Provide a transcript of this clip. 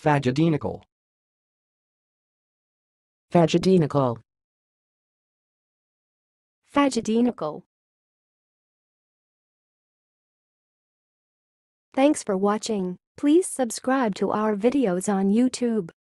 Phagedaenical. Phagedaenical. Phagedaenical. Thanks for watching. Please subscribe to our videos on YouTube.